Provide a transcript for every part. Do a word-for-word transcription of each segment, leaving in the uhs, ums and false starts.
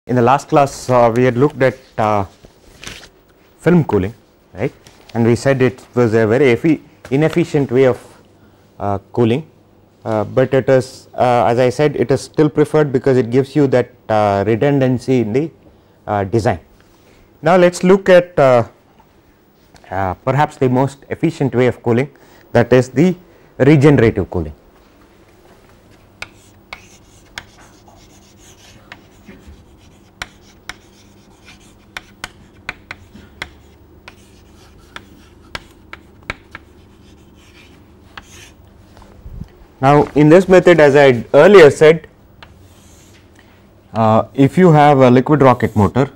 in the last class uh, we had looked at uh, film cooling, right, and we said it was a very inefficient way of uh, cooling, uh, but it is uh, as I said, it is still preferred because it gives you that uh, redundancy in the uh, design. Now let us look at uh, uh, perhaps the most efficient way of cooling, that is the regenerative cooling. Now in this method, as I earlier said, uh, if you have a liquid rocket motor,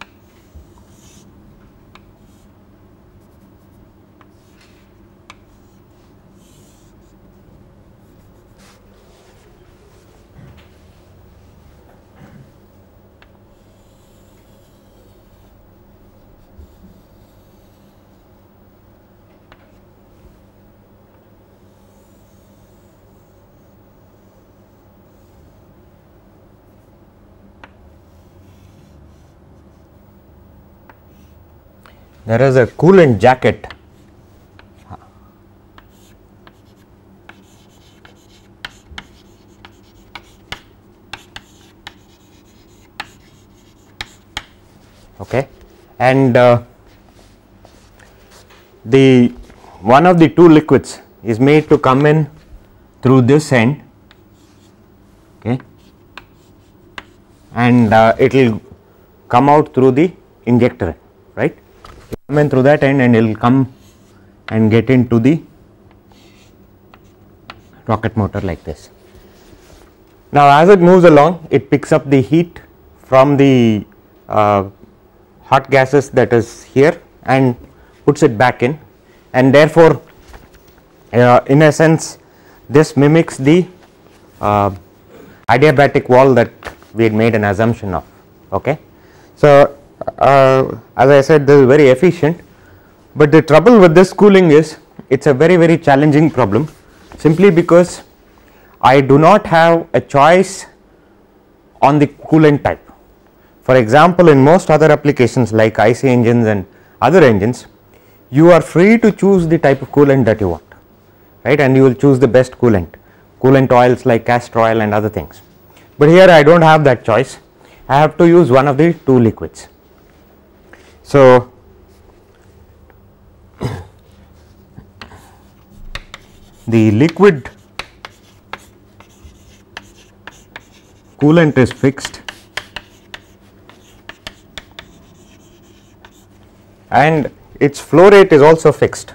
there is a coolant jacket okay, and uh, the one of the two liquids is made to come in through this end, okay, and uh, it will come out through the injector end, right. Come in through that end and it will come and get into the rocket motor like this. Now as it moves along, it picks up the heat from the uh, hot gases that is here and puts it back in, and therefore uh, in a sense this mimics the uh, adiabatic wall that we had made an assumption of, okay. So uh, as I said, this is very efficient, but the trouble with this cooling is it is a very very challenging problem, simply because I do not have a choice on the coolant type. For example, in most other applications like I C engines and other engines, you are free to choose the type of coolant that you want, right, and you will choose the best coolant, coolant oils like castor oil and other things. But here I do not have that choice, I have to use one of the two liquids. So the liquid coolant is fixed and its flow rate is also fixed.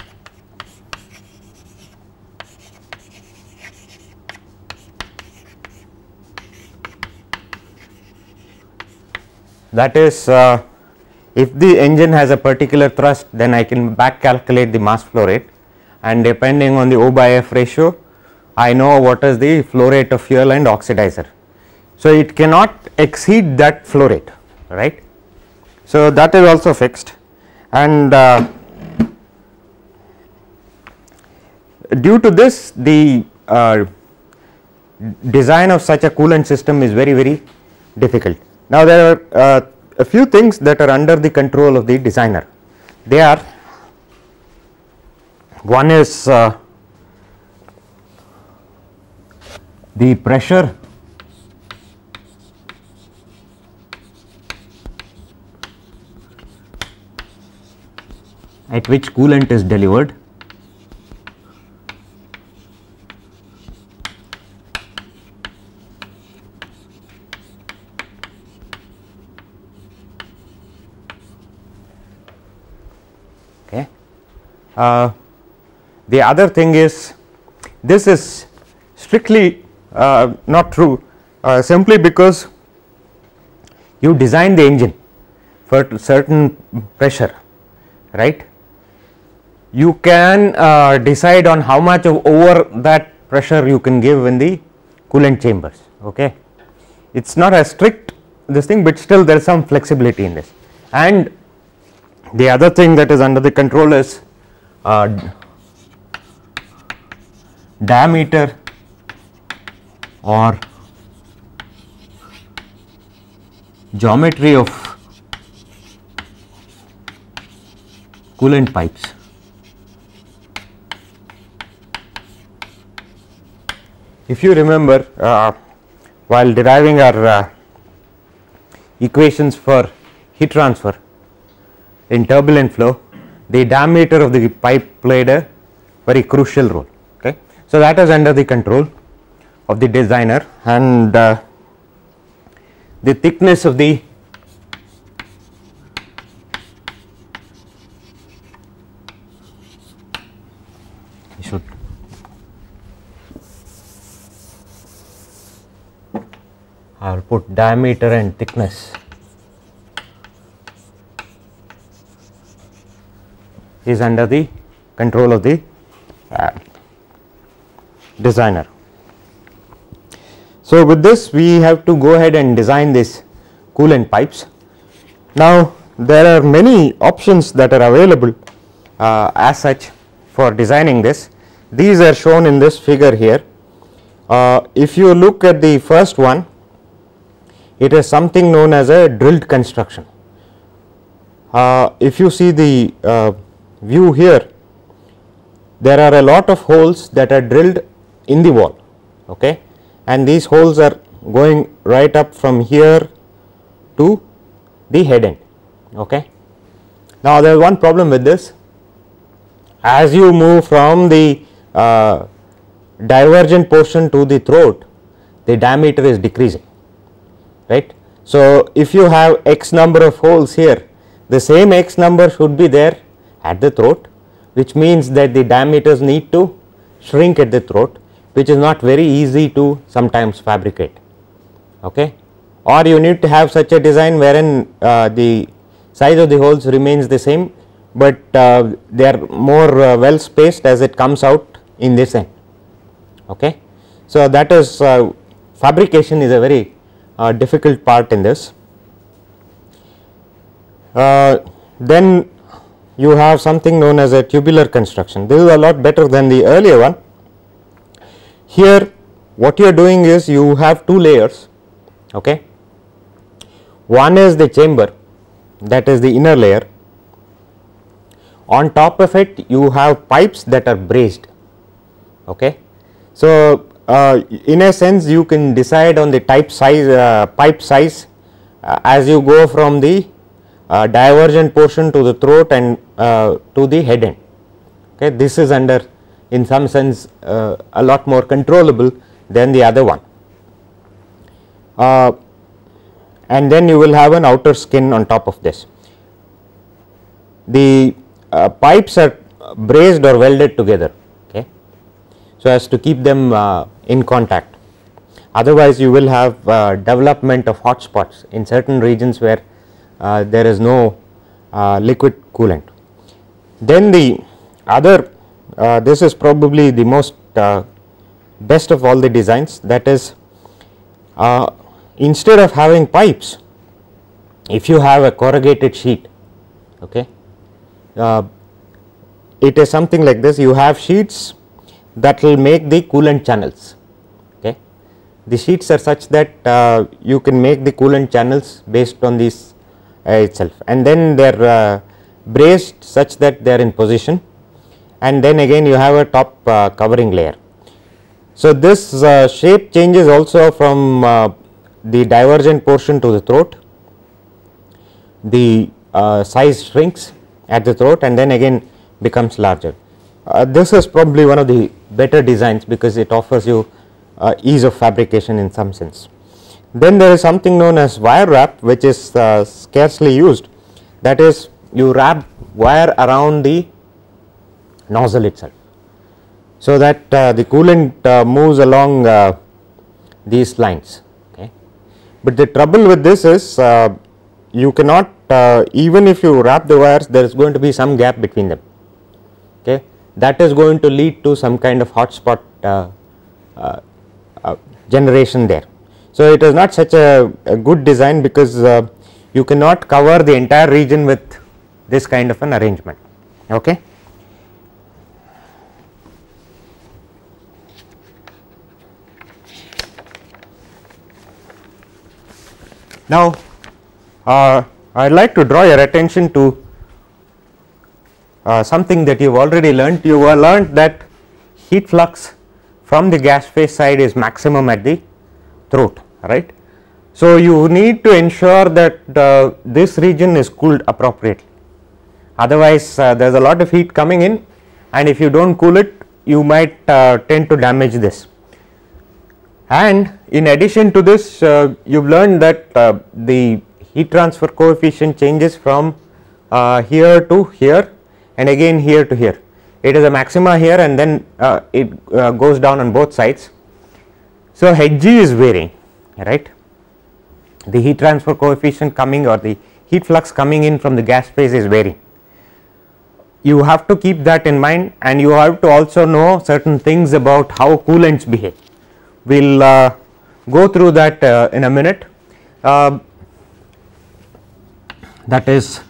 That is, uh, if the engine has a particular thrust, then I can back calculate the mass flow rate, and depending on the O by F ratio, I know what is the flow rate of fuel and oxidizer. So it cannot exceed that flow rate, right. So that is also fixed, and uh, due to this the uh, design of such a coolant system is very very difficult. Now there are uh, a few things that are under the control of the designer. They are, one is uh, the pressure at which coolant is delivered, okay. Uh, the other thing is, this is strictly uh, not true, uh, simply because you design the engine for certain pressure, right. You can uh, decide on how much of over that pressure you can give in the coolant chambers, okay. It is not a strict this thing, but still there is some flexibility in this. And the other thing that is under the control is uh, diameter or geometry of coolant pipes. If you remember, uh, while deriving our uh, equations for heat transfer in turbulent flow, the diameter of the pipe played a very crucial role. Okay. So, that is under the control of the designer, and uh, the thickness of the you should I will put diameter and thickness is under the control of the uh, designer. So, with this we have to go ahead and design this coolant pipes. Now, there are many options that are available uh, as such for designing this. These are shown in this figure here. Uh, if you look at the first one, it is something known as a drilled construction. Uh, if you see the uh, view here, there are a lot of holes that are drilled in the wall, okay, and these holes are going right up from here to the head end. Okay. Now, there is one problem with this. As you move from the uh, divergent portion to the throat, the diameter is decreasing, right. So, if you have x number of holes here, the same x number should be there at the throat, which means that the diameters need to shrink at the throat, which is not very easy to sometimes fabricate. Okay. Or you need to have such a design wherein uh, the size of the holes remains the same, but uh, they are more uh, well spaced as it comes out in this end. Okay. So, that is uh, fabrication is a very uh, difficult part in this. Uh, then you have something known as a tubular construction. This is a lot better than the earlier one. Here what you are doing is you have two layers. Okay. One is the chamber, that is the inner layer. On top of it you have pipes that are braced. Okay. So, uh, in a sense you can decide on the type size uh, pipe size uh, as you go from the uh, divergent portion to the throat and uh, to the head end. Okay. This is under in some sense uh, a lot more controllable than the other one. Uh, and then you will have an outer skin on top of this. The uh, pipes are braced or welded together, okay, so as to keep them uh, in contact. Otherwise, you will have uh, development of hot spots in certain regions where uh, there is no uh, liquid coolant. Then the other, uh, this is probably the most uh, best of all the designs, that is uh, instead of having pipes, if you have a corrugated sheet, okay, uh, it is something like this. You have sheets that will make the coolant channels. Okay, the sheets are such that uh, you can make the coolant channels based on this uh, itself, and then they are uh, braced such that they are in position, and then again you have a top uh, covering layer. So, this uh, shape changes also from uh, the divergent portion to the throat, the uh, size shrinks at the throat and then again becomes larger. Uh, this is probably one of the better designs because it offers you uh, ease of fabrication in some sense. Then there is something known as wire wrap, which is uh, scarcely used, that is you wrap wire around the nozzle itself, so that uh, the coolant uh, moves along uh, these lines. Okay. But the trouble with this is uh, you cannot uh, even if you wrap the wires, there is going to be some gap between them. Okay. That is going to lead to some kind of hot spot uh, uh, uh, generation there. So, it is not such a, a good design because uh, you cannot cover the entire region with this kind of an arrangement. Okay. Now, uh, I would like to draw your attention to uh, something that you have already learnt. You have learnt that heat flux from the gas phase side is maximum at the throat, right. So, you need to ensure that uh, this region is cooled appropriately, otherwise uh, there is a lot of heat coming in, and if you do not cool it, you might uh, tend to damage this. And in addition to this, uh, you have learned that uh, the heat transfer coefficient changes from uh, here to here and again here to here. It is a maxima here and then uh, it uh, goes down on both sides. So, Hg is varying, right. The heat transfer coefficient coming or the heat flux coming in from the gas phase is varying. You have to keep that in mind, and you have to also know certain things about how coolants behave. We will uh, go through that uh, in a minute. Uh, that is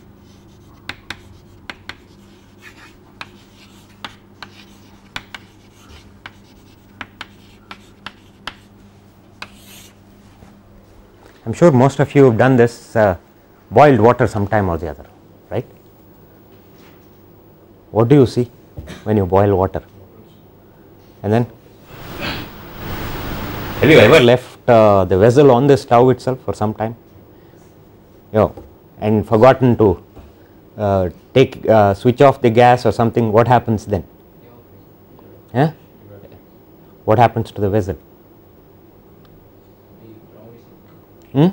I am sure most of you have done this uh, boiled water sometime or the other, right. What do you see when you boil water? And then have you ever left uh, the vessel on the stove itself for some time, you know, and forgotten to uh, take uh, switch off the gas or something? What happens then? Yeah? What happens to the vessel? Hmm?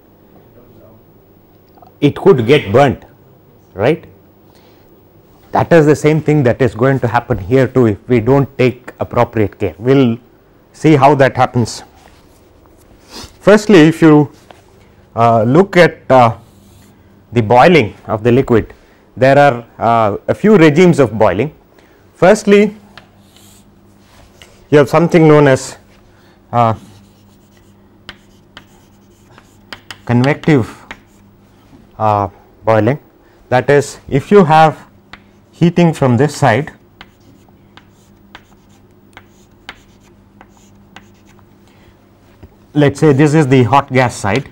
It could get burnt, right. That is the same thing that is going to happen here too if we do not take appropriate care. We will see how that happens. Firstly, if you uh, look at uh, the boiling of the liquid, there are uh, a few regimes of boiling. Firstly, you have something known as uh, convective uh, boiling. That is, if you have heating from this side, let us say this is the hot gas side,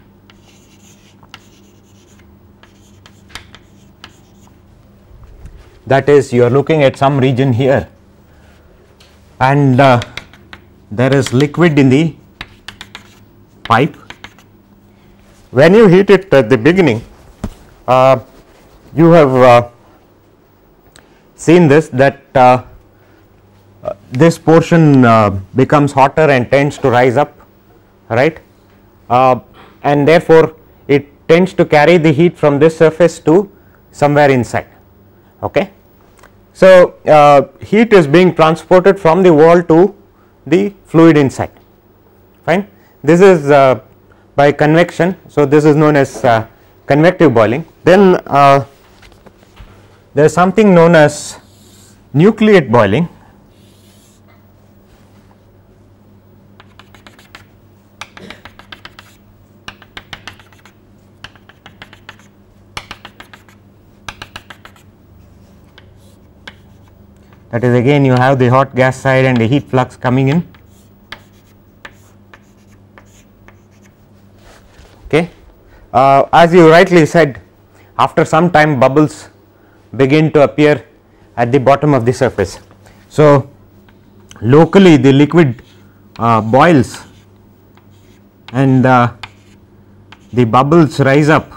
that is, you are looking at some region here, and uh, there is liquid in the pipe. When you heat it at the beginning, uh, you have uh, seen this, that uh, uh, this portion uh, becomes hotter and tends to rise up, right, uh, and therefore it tends to carry the heat from this surface to somewhere inside. Okay. So, uh, heat is being transported from the wall to the fluid inside, fine. This is uh, by convection. So, this is known as uh, convective boiling. Then uh, there is something known as nucleate boiling. That is, again you have the hot gas side and the heat flux coming in. Okay. Uh, as you rightly said, after some time bubbles begin to appear at the bottom of the surface. So, locally the liquid uh, boils and uh, the bubbles rise up.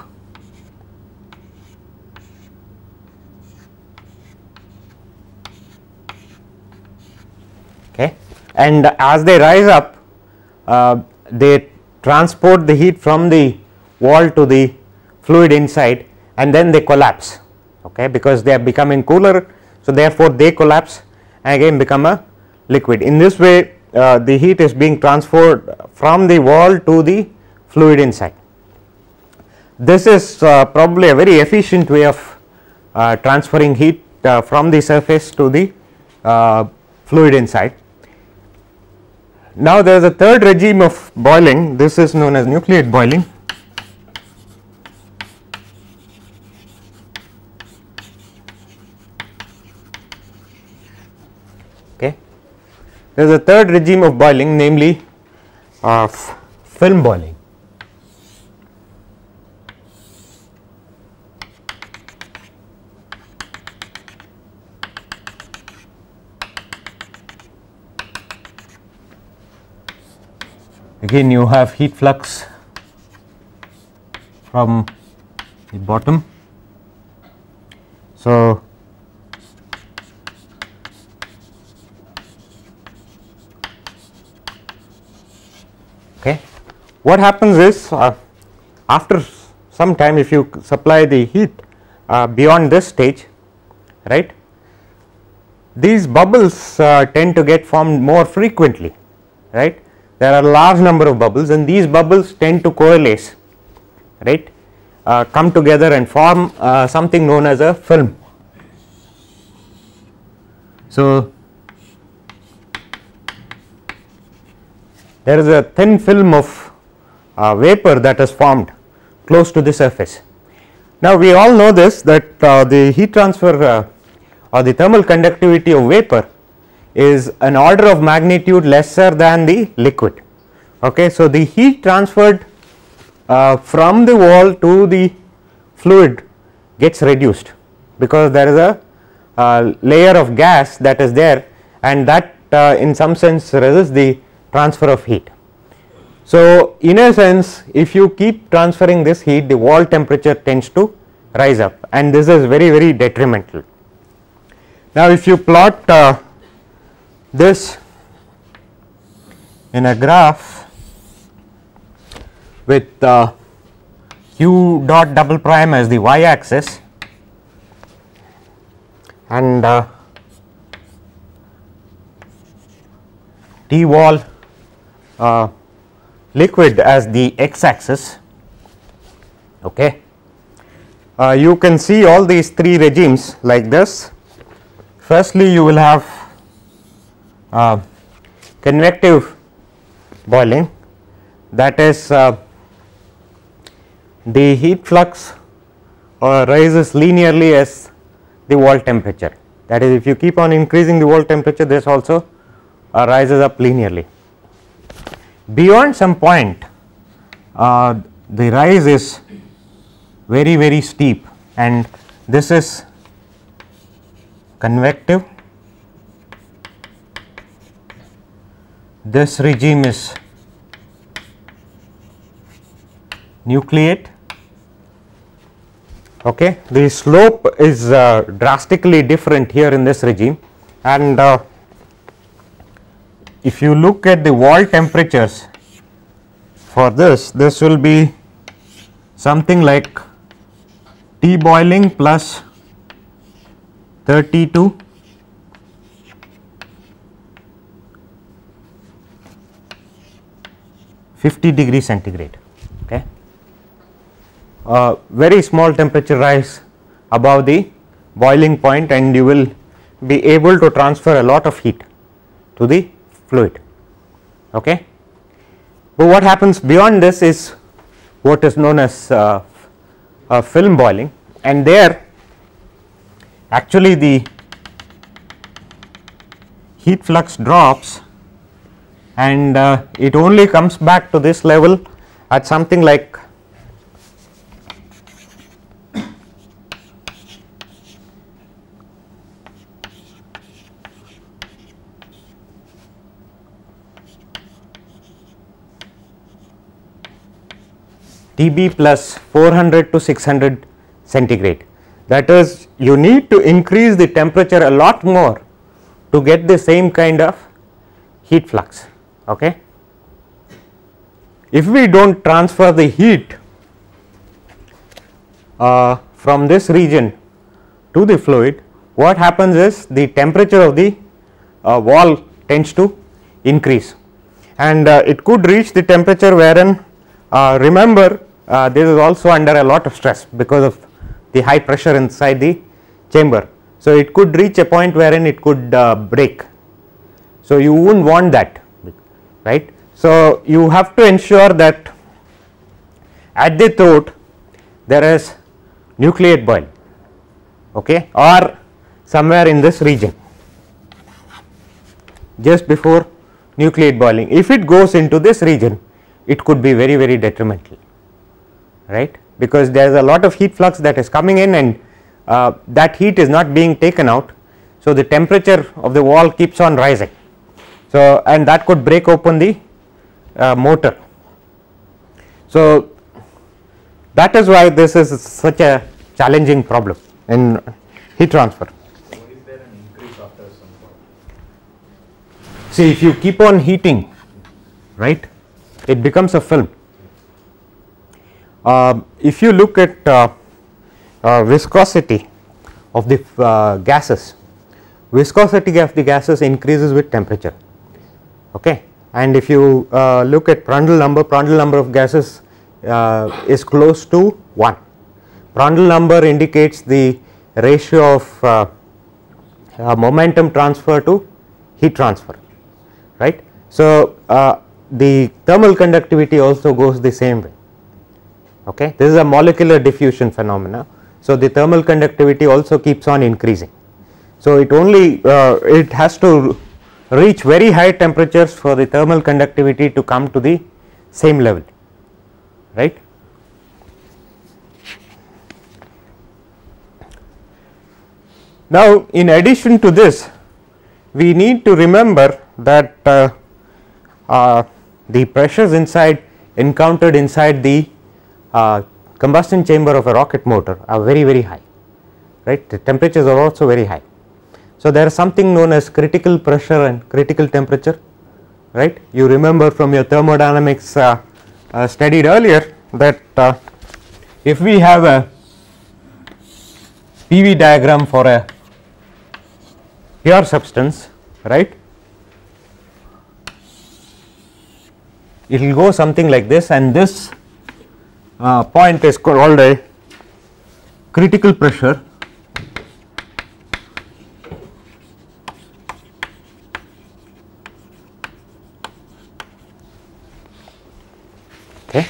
Okay. And as they rise up, uh, they transport the heat from the wall to the fluid inside, and then they collapse, okay, because they are becoming cooler. So, therefore, they collapse and again become a liquid. In this way, uh, the heat is being transferred from the wall to the fluid inside. This is uh, probably a very efficient way of uh, transferring heat uh, from the surface to the uh, fluid inside. Now, there is a third regime of boiling. This is known as nucleate boiling. Okay. There is a third regime of boiling, namely uh, film boiling. again you have heat flux from the bottom. So, okay, what happens is uh, after some time, if you supply the heat uh, beyond this stage, right, these bubbles uh, tend to get formed more frequently, right. There are a large number of bubbles and these bubbles tend to coalesce, right, uh, come together and form uh, something known as a film. So, there is a thin film of uh, vapor that is formed close to the surface. Now, we all know this, that uh, the heat transfer uh, or the thermal conductivity of vapor is an order of magnitude lesser than the liquid. Okay. So, the heat transferred uh, from the wall to the fluid gets reduced because there is a uh, layer of gas that is there, and that uh, in some sense resists the transfer of heat. So, in a sense, if you keep transferring this heat, the wall temperature tends to rise up, and this is very very detrimental. Now, if you plot uh, this in a graph with uh, q dot double prime as the y axis and uh, T wall uh, liquid as the x axis, okay, uh, you can see all these three regimes like this. Firstly, you will have uh, convective boiling, that is uh, the heat flux uh, rises linearly as the wall temperature. That is, if you keep on increasing the wall temperature, this also uh, rises up linearly. Beyond some point, uh, the rise is very very steep, and this is convective, this regime is nucleate, okay. The slope is uh, drastically different here in this regime, and uh, if you look at the wall temperatures for this, this will be something like T boiling plus thirty to fifty degree centigrade, okay. Uh, very small temperature rise above the boiling point, and you will be able to transfer a lot of heat to the fluid, okay. But what happens beyond this is what is known as uh, uh, film boiling, and there actually the heat flux drops, and uh, it only comes back to this level at something like T B plus four hundred to six hundred centigrade. That is, you need to increase the temperature a lot more to get the same kind of heat flux, okay. If we do not transfer the heat uh, from this region to the fluid, what happens is the temperature of the uh, wall tends to increase, and uh, it could reach the temperature wherein uh, remember uh, this is also under a lot of stress because of the high pressure inside the chamber. So, it could reach a point wherein it could uh, break. So, you would not want that, right. So, you have to ensure that at the throat there is nucleate boil, okay, or somewhere in this region just before nucleate boiling. If it goes into this region, it could be very very detrimental, right, because there is a lot of heat flux that is coming in, and uh, that heat is not being taken out. So, the temperature of the wall keeps on rising. So, and that could break open the uh, motor. So that is why this is such a challenging problem in heat transfer. So is there an increase after some point? See, if you keep on heating, right, it becomes a film. Uh, if you look at uh, uh, viscosity of the uh, gases, viscosity of the gases increases with temperature, okay. And if you uh, look at Prandtl number, Prandtl number of gases uh, is close to one. Prandtl number indicates the ratio of uh, uh, momentum transfer to heat transfer, right. So uh, the thermal conductivity also goes the same way, okay. This is a molecular diffusion phenomena. So the thermal conductivity also keeps on increasing. So it only uh, it has to reach very high temperatures for the thermal conductivity to come to the same level, right. Now in addition to this, we need to remember that uh, uh, the pressures inside encountered inside the uh, combustion chamber of a rocket motor are very very high, right. The temperatures are also very high. So there is something known as critical pressure and critical temperature, right. You remember from your thermodynamics uh, uh, studied earlier that uh, if we have a P V diagram for a pure substance, right, it will go something like this, and this uh, point is called a critical pressure. Okay.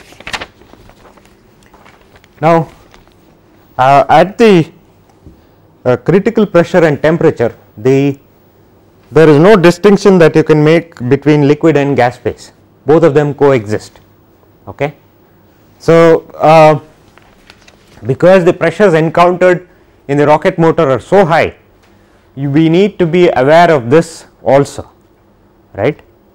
Now uh, at the uh, critical pressure and temperature, the there is no distinction that you can make between liquid and gas phase, both of them coexist, okay. So uh, because the pressures encountered in the rocket motor are so high, you, we need to be aware of this also, right.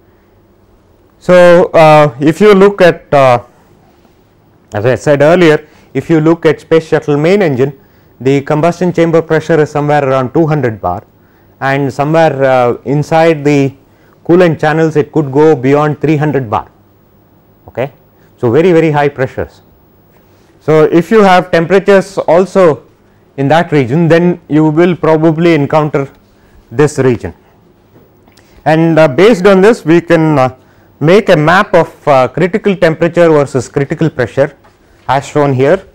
So uh, if you look at uh, as I said earlier, if you look at space shuttle main engine, the combustion chamber pressure is somewhere around two hundred bar, and somewhere uh, inside the coolant channels it could go beyond three hundred bar, okay. So very very high pressures. So if you have temperatures also in that region, then you will probably encounter this region, and uh, based on this we can uh, make a map of uh, critical temperature versus critical pressure as shown here.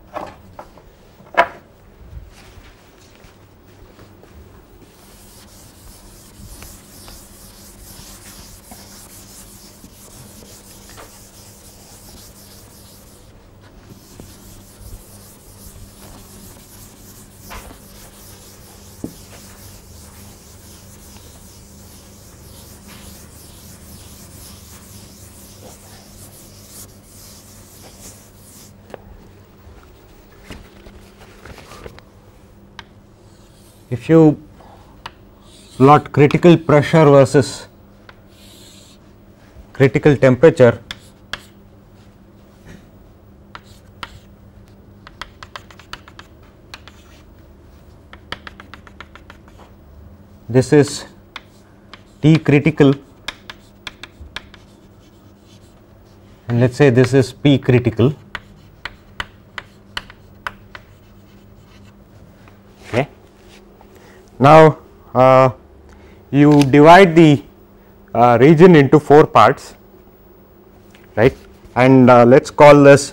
If you plot critical pressure versus critical temperature, this is T critical and let us say this is P critical. Okay. Now uh, you divide the uh, region into four parts, right, and uh, let us call this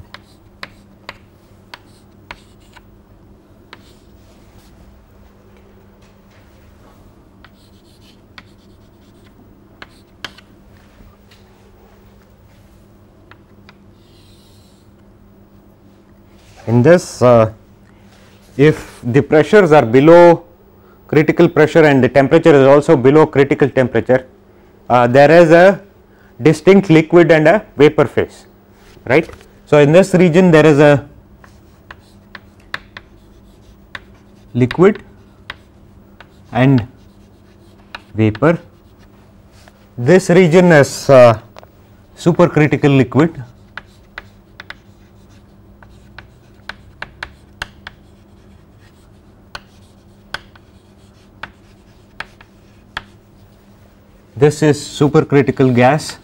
in this uh, if the pressures are below critical pressure and the temperature is also below critical temperature, uh, there is a distinct liquid and a vapor phase, right. So in this region there is a liquid and vapor. This region is uh, supercritical liquid. This is supercritical gas.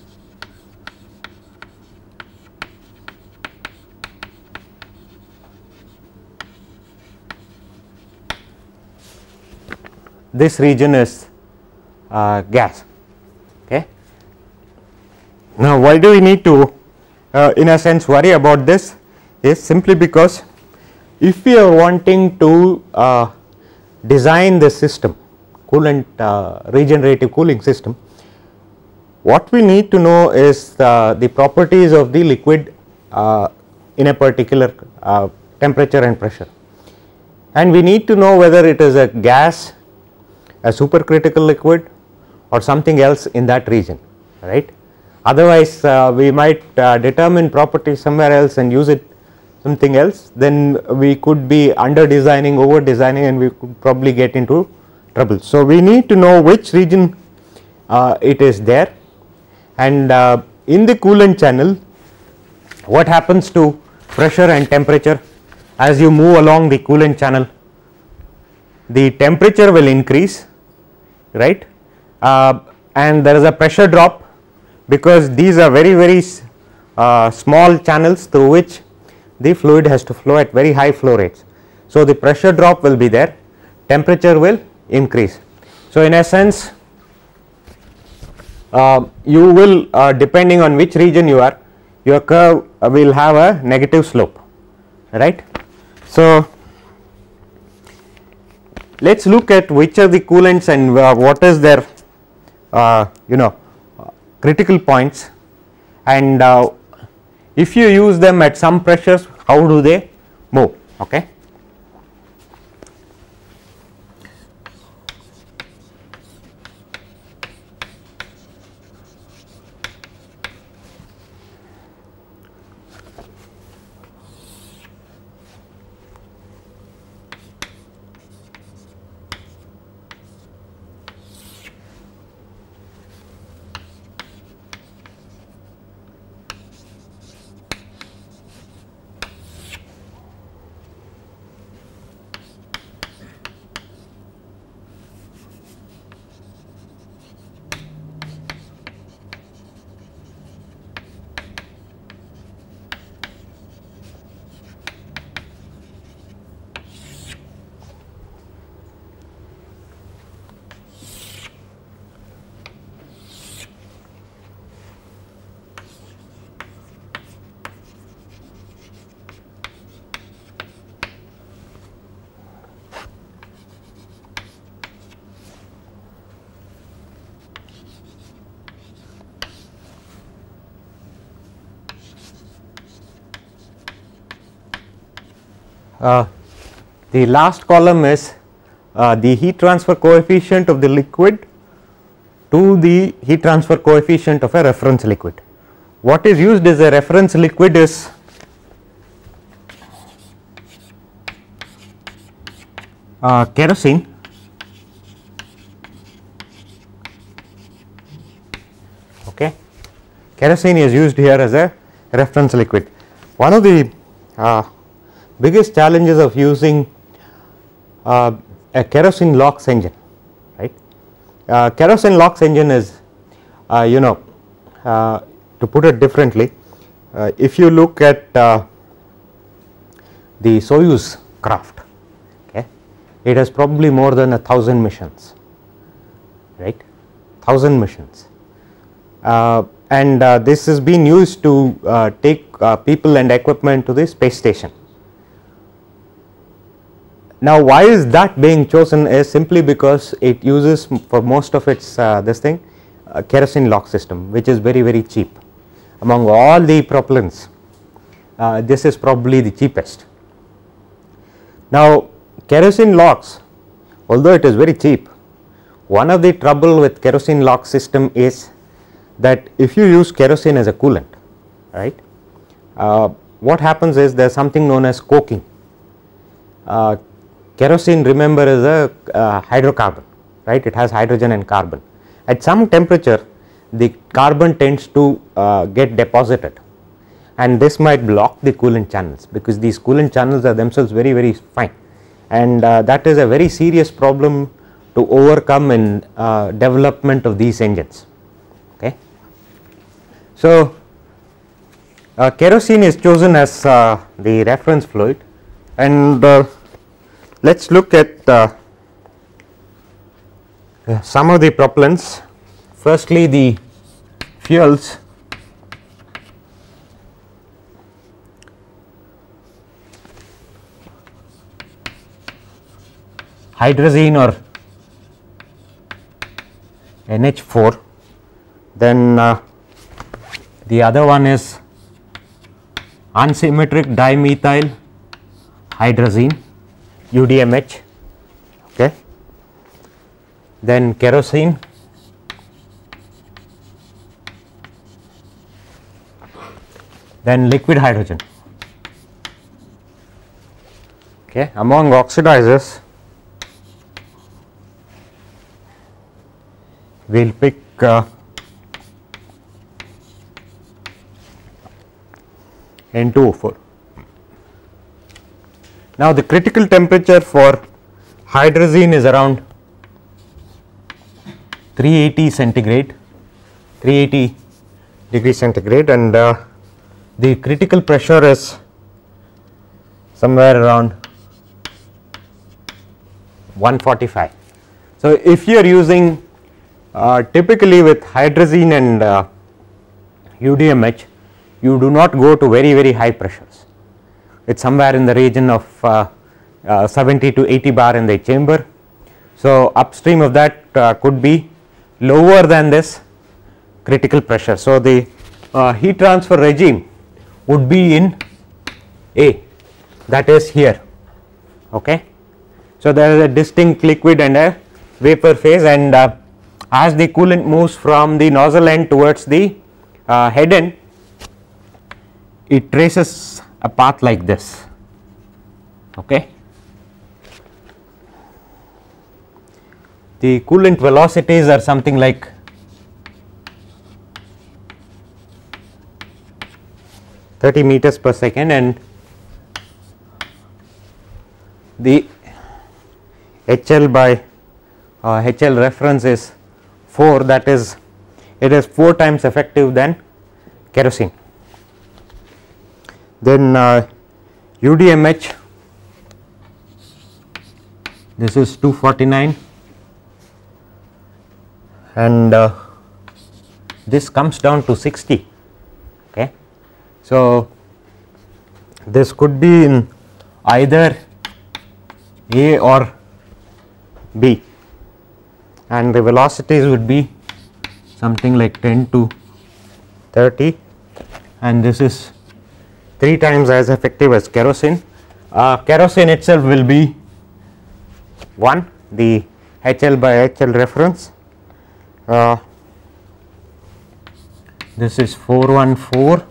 This region is uh, gas. Okay. Now, why do we need to uh, in a sense worry about this is simply because if we are wanting to uh, design the system, coolant uh, regenerative cooling system, what we need to know is uh, the properties of the liquid uh, in a particular uh, temperature and pressure, and we need to know whether it is a gas, a supercritical liquid, or something else in that region, right. Otherwise uh, we might uh, determine properties somewhere else and use it something else, then we could be under designing, over designing, and we could probably get into trouble. So, we need to know which region uh, it is there, and uh, in the coolant channel what happens to pressure and temperature as you move along the coolant channel. The temperature will increase, right, uh, and there is a pressure drop because these are very very uh, small channels through which the fluid has to flow at very high flow rates. So, the pressure drop will be there, temperature will increase. So, in a sense uh, you will uh, depending on which region you are, your curve uh, will have a negative slope, right. So, let us look at which are the coolants and uh, what is their uh, you know uh, critical points, and uh, if you use them at some pressures, how do they move. Okay. Uh, the last column is uh, the heat transfer coefficient of the liquid to the heat transfer coefficient of a reference liquid. What is used as a reference liquid is uh, kerosene, okay. Kerosene is used here as a reference liquid. One of the uh, biggest challenges of using uh, a kerosene LOX engine, right. Uh, kerosene LOX engine is uh, you know uh, to put it differently, uh, if you look at uh, the Soyuz craft, okay, it has probably more than a thousand missions, right, thousand missions, uh, and uh, this has been used to uh, take uh, people and equipment to the space station. Now, why is that being chosen is simply because it uses for most of its uh, this thing uh, kerosene LOX system, which is very very cheap. Among all the propellants, uh, this is probably the cheapest. Now, kerosene LOX, although it is very cheap, one of the trouble with kerosene LOX system is that if you use kerosene as a coolant, right, uh, what happens is there is something known as coking. Uh, Kerosene, remember, is a uh, hydrocarbon, right, it has hydrogen and carbon. At some temperature the carbon tends to uh, get deposited, and this might block the coolant channels, because these coolant channels are themselves very very fine, and uh, that is a very serious problem to overcome in uh, development of these engines. Okay. So, uh, kerosene is chosen as uh, the reference fluid, and uh, let us look at uh, uh, some of the propellants. Firstly, the fuels. Hydrazine or N H four, then uh, the other one is unsymmetric dimethyl hydrazine, U D M H, okay. Then kerosene, then liquid hydrogen. Okay. Among oxidizers, we will pick uh, N two O four. Now, the critical temperature for hydrazine is around three eighty centigrade, three eighty degree centigrade, and uh, the critical pressure is somewhere around one forty-five. So, if you are using Uh, typically with hydrazine and uh, U D M H, you do not go to very very high pressures. It is somewhere in the region of uh, uh, seventy to eighty bar in the chamber. So, upstream of that uh, could be lower than this critical pressure. So, the uh, heat transfer regime would be in A, that is here. Okay. So, there is a distinct liquid and a vapor phase, and uh, as the coolant moves from the nozzle end towards the uh, head end, it traces a path like this. Okay. The coolant velocities are something like thirty meters per second, and the H L by uh, H L reference is four, that is it is four times effective than kerosene. Then uh, U D M H, this is two forty-nine, and uh, this comes down to sixty. Okay. So, this could be in either A or B, and the velocities would be something like ten to thirty, and this is three times as effective as kerosene. Uh, kerosene itself will be one, the H L by H L reference. Uh, this is four fourteen.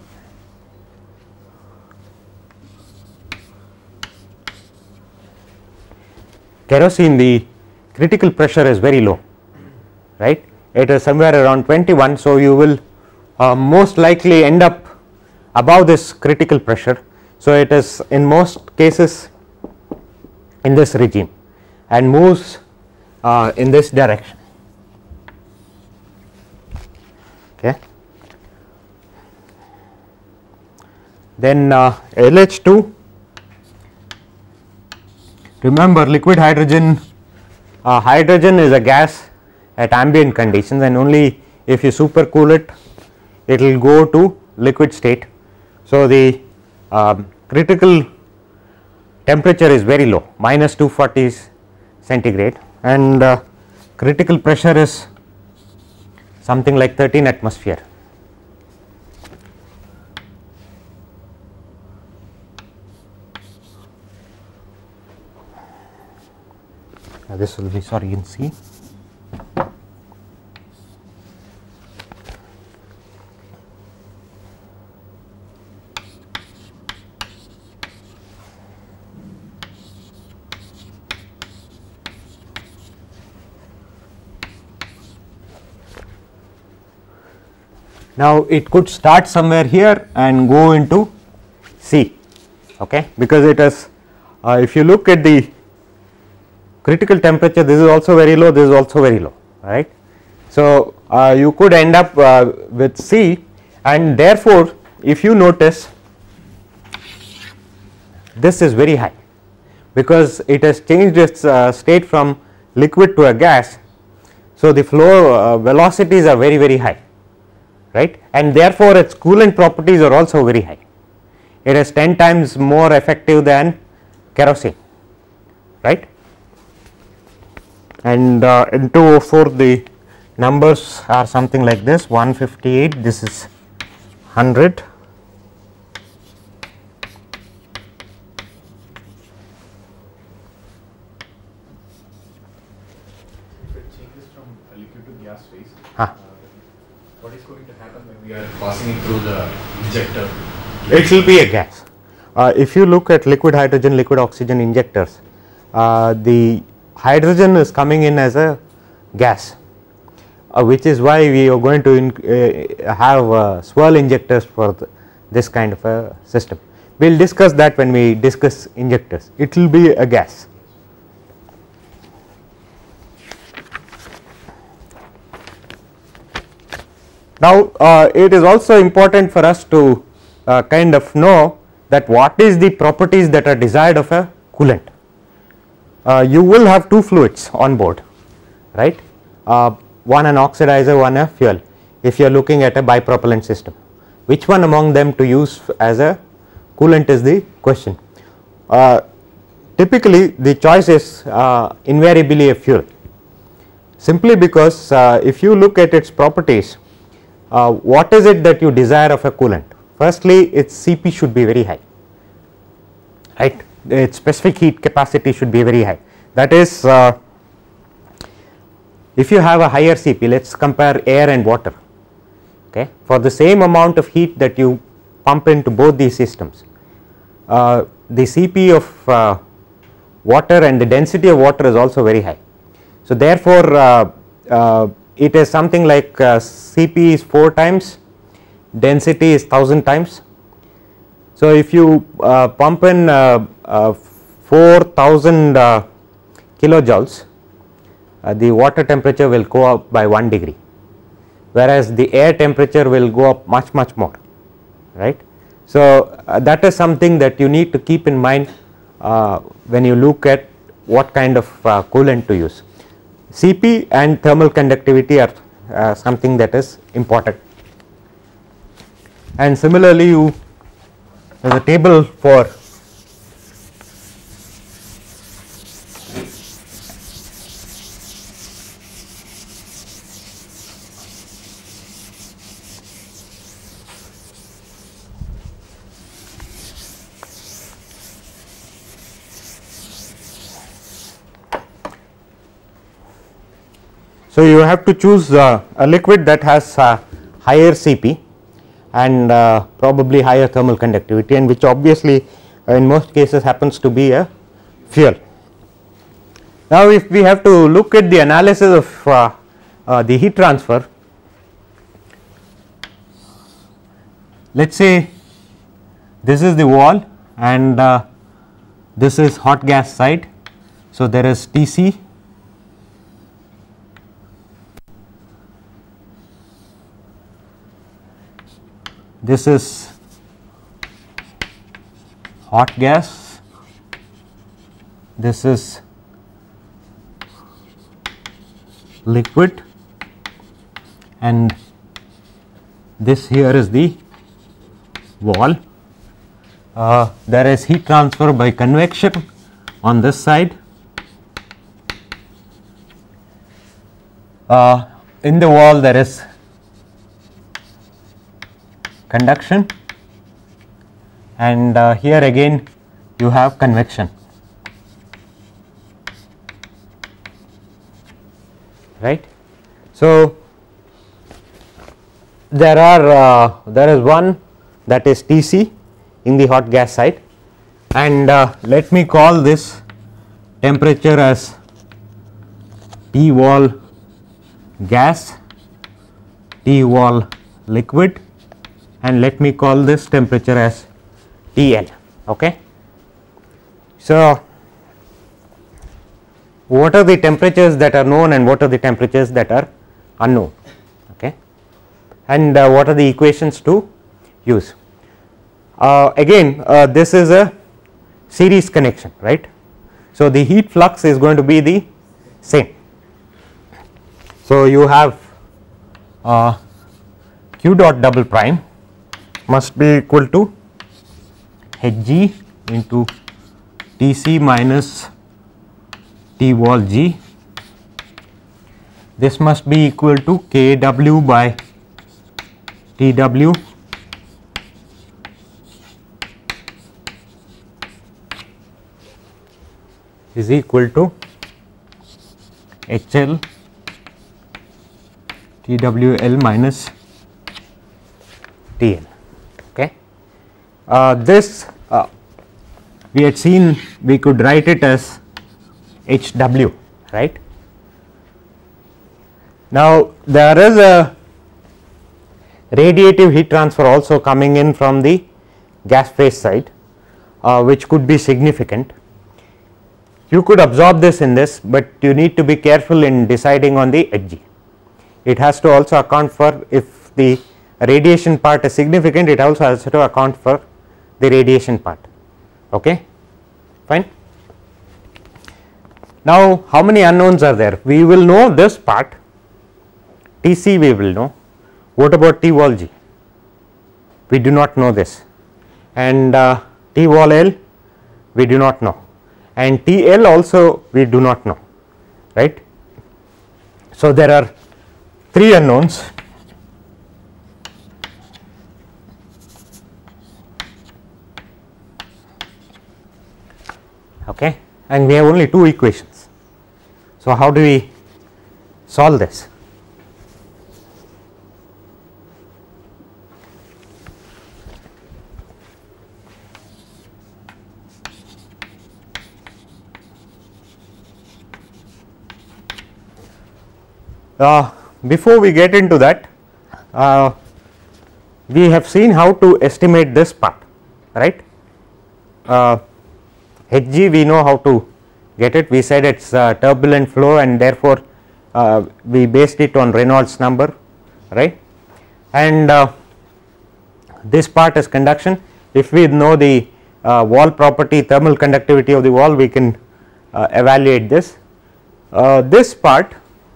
Kerosene, the critical pressure is very low, right? It is somewhere around twenty-one. So, you will uh, most likely end up above this critical pressure. So, it is in most cases in this regime and moves uh, in this direction. Okay. Then uh, L H two, remember liquid hydrogen, uh, hydrogen is a gas at ambient conditions, and only if you supercool it, it will go to liquid state. So, the um, critical temperature is very low, minus two forty centigrade, and uh, critical pressure is something like thirteen atmosphere. Uh, this will be sorry in C. Now it could start somewhere here and go into C, okay, because it is uh, if you look at the critical temperature, this is also very low, this is also very low, right. So uh, you could end up uh, with C, and therefore if you notice this is very high because it has changed its uh, state from liquid to a gas. So the flow uh, velocities are very very high, right, and therefore its coolant properties are also very high. It is ten times more effective than kerosene, right. And uh, in two oh four the numbers are something like this: one fifty-eight, this is one hundred, If it changes from a liquid to gas phase, huh. uh, what is going to happen when we are passing it through the injector? It will be a gas. Uh, if you look at liquid hydrogen, liquid oxygen injectors, uh, the hydrogen is coming in as a gas, uh, which is why we are going to in, uh, have uh, swirl injectors for the, this kind of a system. We will discuss that when we discuss injectors. It will be a gas. Now uh, it is also important for us to uh, kind of know that what is the properties that are desired of a coolant. Uh, you will have two fluids on board, right, uh, one an oxidizer, one a fuel, if you are looking at a bipropellant system. Which one among them to use as a coolant is the question. Uh, typically the choice is uh, invariably a fuel, simply because uh, if you look at its properties, uh, what is it that you desire of a coolant? Firstly, its C P should be very high, right, its specific heat capacity should be very high. That is, uh, if you have a higher C P, let us compare air and water, okay, for the same amount of heat that you pump into both these systems, uh, the C P of uh, water and the density of water is also very high. So therefore uh, uh, it is something like uh, C P is four times, density is one thousand times. So if you uh, pump in uh, uh, four thousand uh, kilojoules, uh, the water temperature will go up by one degree, whereas the air temperature will go up much much more, right. So uh, that is something that you need to keep in mind uh, when you look at what kind of uh, coolant to use. C P and thermal conductivity are uh, something that is important. And similarly, you there is a table for so you have to choose uh, a liquid that has uh, higher C P and uh, probably higher thermal conductivity, and which obviously uh, in most cases happens to be a fuel. Now if we have to look at the analysis of uh, uh, the heat transfer, let us say this is the wall and uh, this is hot gas side. So there is T C, this is hot gas, this is liquid, and this here is the wall. Uh, there is heat transfer by convection on this side. Uh, in the wall there is conduction, and uh, here again you have convection, right. So there are uh, there is one that is T C in the hot gas side, and uh, let me call this temperature as T wall gas, T wall liquid, and let me call this temperature as T L. Okay. So, what are the temperatures that are known and what are the temperatures that are unknown, okay, and uh, what are the equations to use. Uh, again uh, this is a series connection, right. So, the heat flux is going to be the same. So, you have uh, q dot double prime must be equal to Hg into Tc minus T wall G. This must be equal to Kw by Tw is equal to H L T W L minus T L. Okay. Uh, this uh, we had seen we could write it as H W, right. Now, there is a radiative heat transfer also coming in from the gas phase side, uh, which could be significant. You could absorb this in this, but you need to be careful in deciding on the Hg. It has to also account for, if the radiation part is significant, it also has to account for the radiation part. Okay, fine. Now, how many unknowns are there? We will know this part, T C we will know. What about T wall G? We do not know this, and uh, T wall L we do not know, and T L also we do not know, right. So, there are three unknowns. Okay, and we have only two equations. So, how do we solve this? Uh, before we get into that, uh, we have seen how to estimate this part, right. Uh, Hg we know how to get it. We said it is uh, turbulent flow, and therefore, uh, we based it on Reynolds number, right. And uh, this part is conduction. If we know the uh, wall property, thermal conductivity of the wall, we can uh, evaluate this. Uh, this part,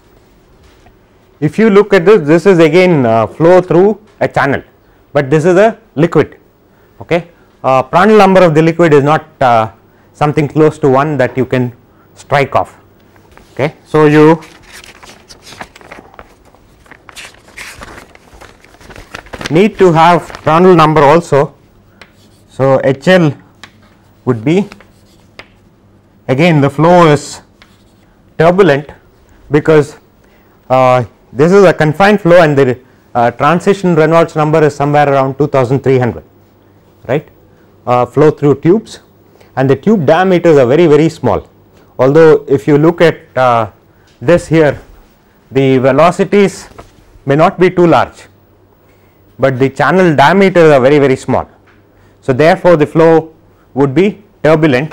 if you look at this, this is again uh, flow through a channel, but this is a liquid. Okay, uh, Prandtl number of the liquid is not uh, something close to one that you can strike off. Okay, so you need to have Prandtl number also. So, H L would be, again the flow is turbulent because uh, this is a confined flow, and the uh, transition Reynolds number is somewhere around two thousand three hundred, right, uh, flow through tubes, and the tube diameters are very very small. Although if you look at uh, this here, the velocities may not be too large, but the channel diameters are very very small. So, therefore, the flow would be turbulent.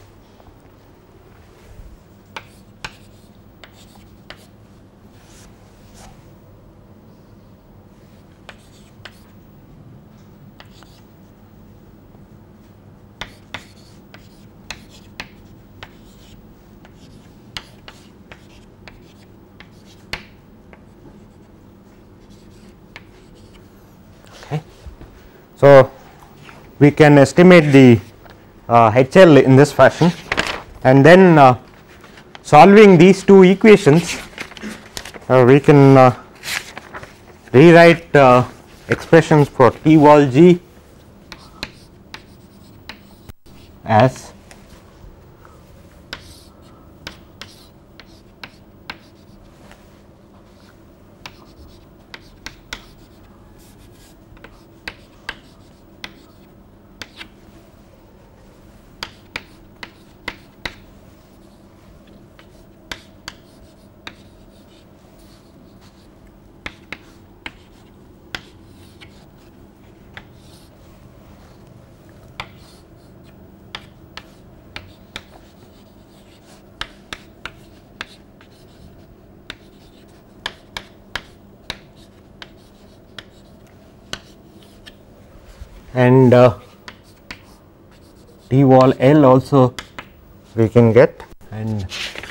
So, we can estimate the uh, H L in this fashion, and then uh, solving these two equations, uh, we can uh, rewrite uh, expressions for T wall G as and uh, T wall L also we can get, and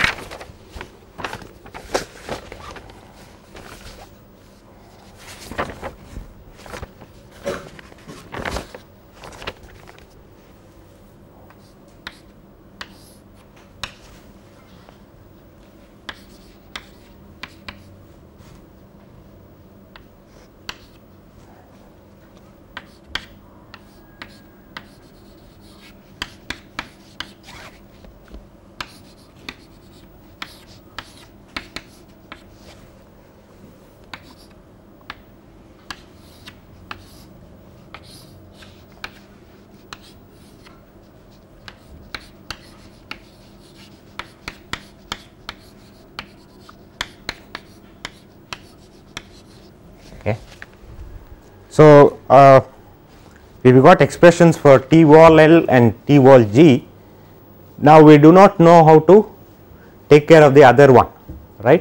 so uh, we got expressions for T wall L and T wall G. Now we do not know how to take care of the other one, right.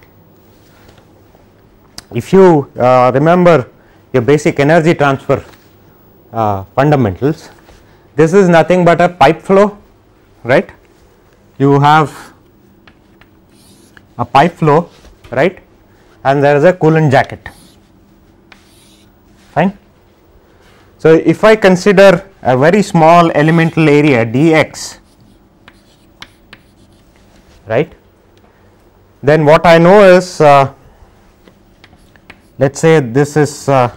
If you uh, remember your basic energy transfer uh, fundamentals, this is nothing but a pipe flow, right. You have a pipe flow, right, and there is a coolant jacket. Fine. So, if I consider a very small elemental area dx, right, then what I know is uh, let us say this is uh,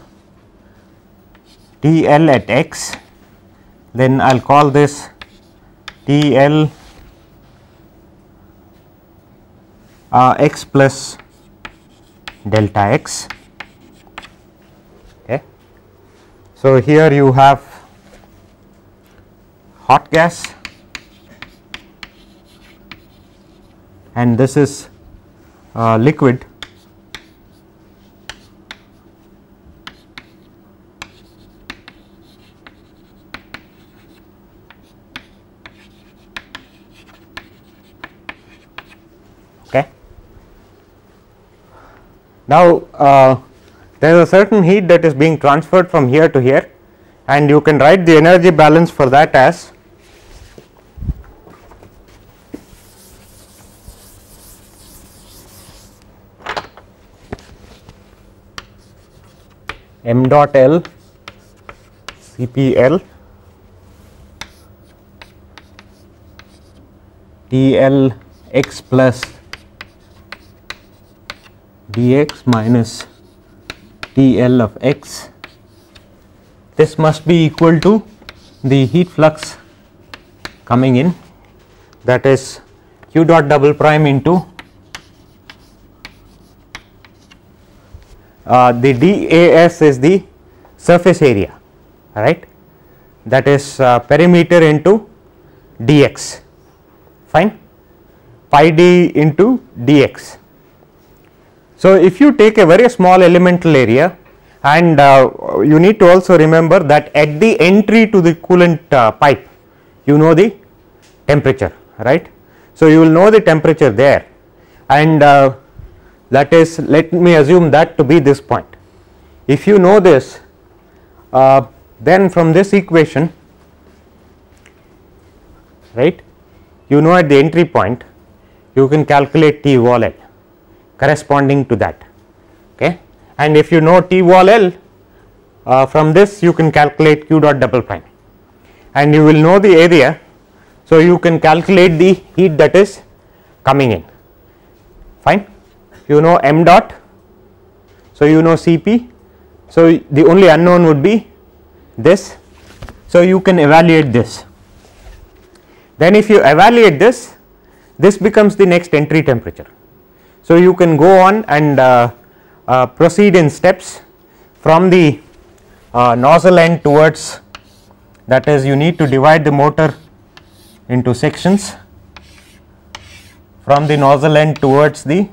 T L at x, then I will call this T L uh, x plus delta x. So, here you have hot gas and this is uh, liquid, okay. Now, uh, there is a certain heat that is being transferred from here to here, and you can write the energy balance for that as m dot L C P L T L x plus dx minus T L of x. This must be equal to the heat flux coming in, that is q dot double prime into uh, the dAs is the surface area, right, that is uh, perimeter into dx, fine, pi d into dx. So, if you take a very small elemental area, and uh, you need to also remember that at the entry to the coolant uh, pipe you know the temperature, right. So, you will know the temperature there, and uh, that is, let me assume that to be this point. If you know this, uh, then from this equation, right, you know at the entry point you can calculate T wall L corresponding to that, okay. And if you know T wall L, uh, from this you can calculate q dot double prime, and you will know the area. So, you can calculate the heat that is coming in, fine. You know m dot, so you know C P, so the only unknown would be this. So, you can evaluate this. Then if you evaluate this, this becomes the next entry temperature. So, you can go on and uh, uh, proceed in steps from the uh, nozzle end towards, that is, you need to divide the motor into sections from the nozzle end towards the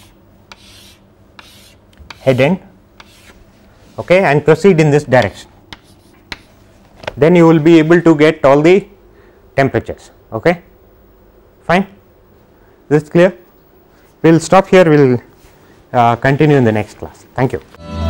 head end, okay, and proceed in this direction. Then you will be able to get all the temperatures, okay, fine. This is clear. We will stop here, we will uh, continue in the next class. Thank you.